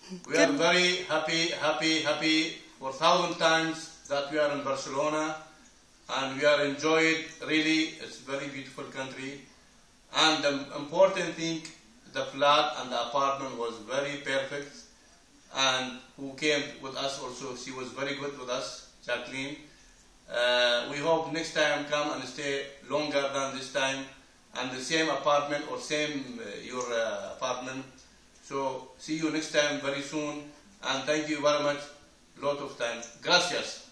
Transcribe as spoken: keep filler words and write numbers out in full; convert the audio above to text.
We are very happy, happy, happy for thousand times that we are in Barcelona, and we are enjoyed. Really, it's a very beautiful country. And the important thing, the flat and the apartment was very perfect. And who came with us also, she was very good with us, Jacqueline. Uh, we hope next time come and stay longer than this time, and the same apartment or same uh, your uh, apartment. So see you next time very soon, and thank you very much. Lot of time. Gracias.